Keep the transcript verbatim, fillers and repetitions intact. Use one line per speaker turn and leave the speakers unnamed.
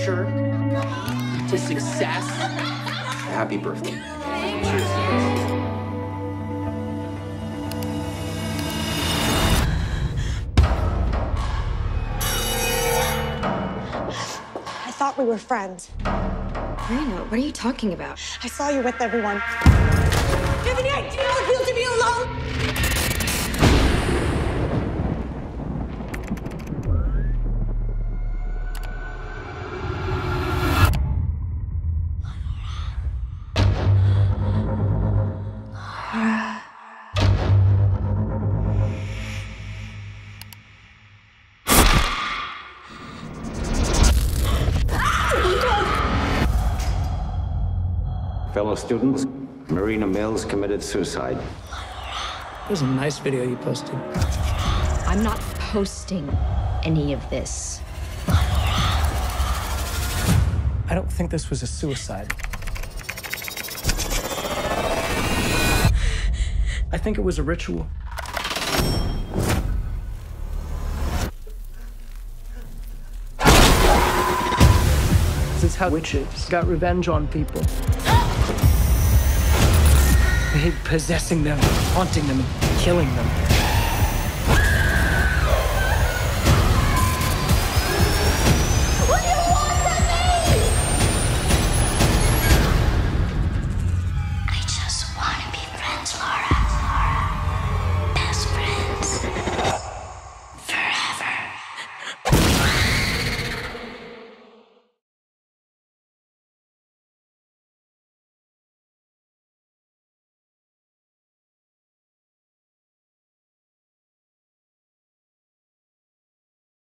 future, to success. Happy birthday. Cheers.
I thought we were friends.
Marina, what are you talking about?
I saw you with everyone. Do you have any idea how it feels to be alone?
Fellow students, Marina Mills committed suicide.
It was a nice video you posted.
I'm not posting any of this.
I don't think this was a suicide. I think it was a ritual. This is how witches got revenge on people. They hate possessing them, haunting them, and killing them.